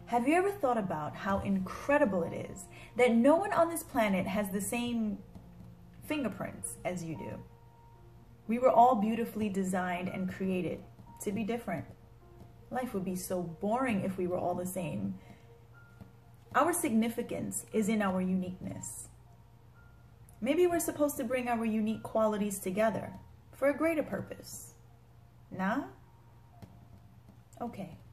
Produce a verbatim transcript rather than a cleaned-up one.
Have you ever thought about how incredible it is that no one on this planet has the same fingerprints as you do? We were all beautifully designed and created to be different. Life would be so boring if we were all the same. Our significance is in our uniqueness. Maybe we're supposed to bring our unique qualities together for a greater purpose. Nah? Okay.